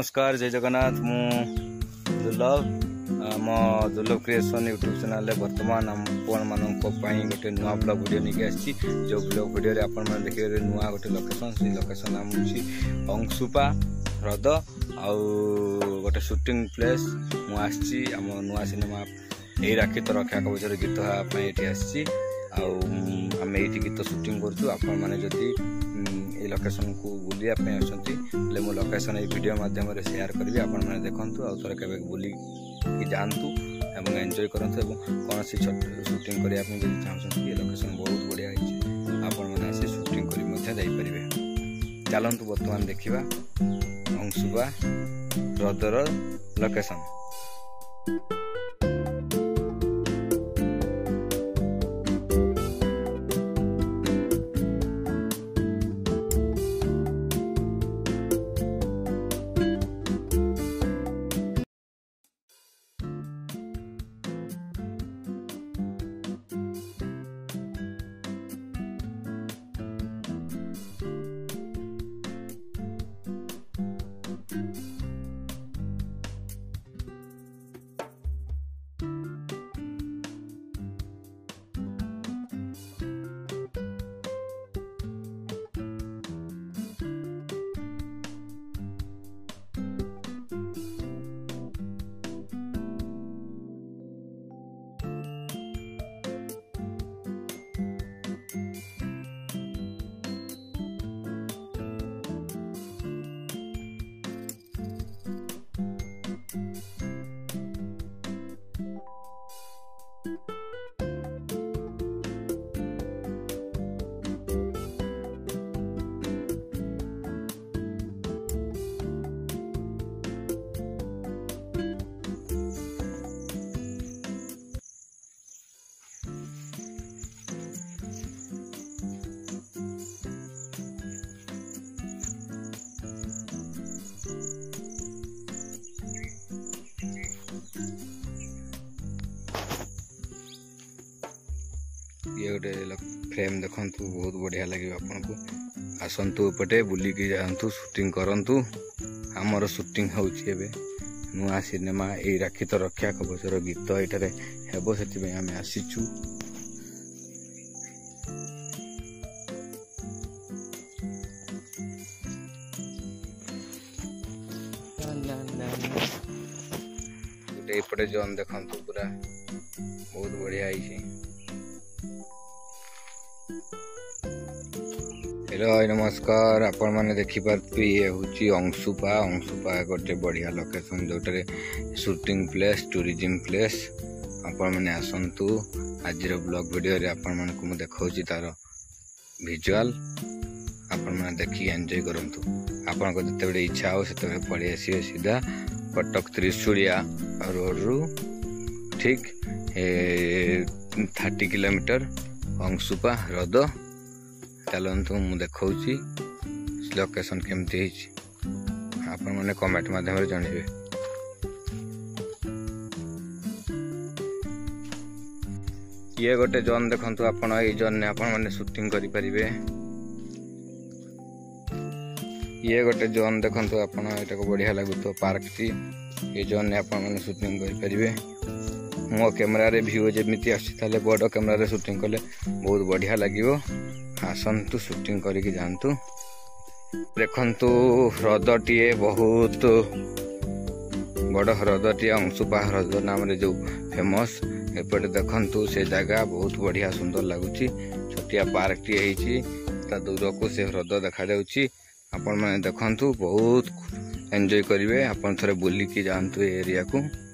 नमस्कार जय जगन्नाथ मु दुर्लभ आम दुर्लभ क्रिएशन यूट्यूब चैनल बर्तमान आपण मान गोटे नुआ ब्लॉग वीडियो नहीं आसी जो ब्लॉग वीडियो रे आपण मैंने देखिए नुआ गोटे लोकेशन से लोकेशन नाम हूँ अंशुपा ह्रद आउ गोटे शूटिंग प्लेस मुझे आम नुआ सिनेमा यही राखी तो रक्षा कवचर गीत हाँपाई ये आसी आम ये गीत शूटिंग करूँ ये लोकेशन को बुलाया आसती मो लोकेशन ये वीडियो माध्यम शेयर करी आपण मैंने देखूँ आउ थे के बुली जातु एवं एंजॉय करूँ कौन सी शूटिंग करने चाहते ये लोकेशन बहुत बढ़िया आपण मैंने आसी शूटिंग करें चलतु बर्तमान देखा अंशुपा ह्रदर लोकेशन। ये गोटे फ्रेम देखु बहुत बढ़िया लगे आपन को आसतु पटे बुलिकी जातु शूटिंग करंतु आमर शूटिंग होउछि एबे नुआ सिनेमा ए राखी तो रक्षा कवचर गीत एठारे हेबो सेति आमे आसीचु। गोटे एपटे जोन देखंतु पूरा बहुत बढ़िया आइछि। हेलो नमस्कार आपण मैंने देखिपे ये हूँ अंशुपा अंशुपा गोटे बढ़िया लोकेशन जोटे शूटिंग प्लेस टूरिज्म प्लेस आपण मैंने आसतु आज ब्लॉग वीडियो रे आपण मन को देखा तार विजुअल आपण मैंने देखी एंजॉय करंतु आपण को जिते इच्छा हो से पड़े आसिए सीधा कटक त्रिशूलिया रोड रु ठीक 30 किलोमीटर अंशुपा ह्रद चलतु मु देखा लोकेशन केमती आपण मैंने कमेंट माध्यम जानवे। ये गोटे जोन देखंतु आपण ये जोन ने आपण मैंने शूटिंग करि परिबे। ये गोटे जोन देखंतु आपण एटा को बढ़िया लागुतो पार्क टी ये जोन ने आपण मैंने शूटिंग करि परिबे। मो कैमरा रे व्यू जेमिति आसी ताले बड़ कैमरा रे शूटिंग कले बहुत बढ़िया लागिवो आसतु शूटिंग करके जातु देखंतु ह्रदटीए बहुत बड़ ह्रदटीए अंशुपा ह्रद नाम जो फेमस एपटे देखंतु से जगह बहुत बढ़िया सुंदर लगुच छोटिया पार्क टी है दूर को से ह्रद देखा जाउची आपण माने देखंतु बहुत एंजॉय करिवे आपण थरे बुलिकी जातु एरिया को।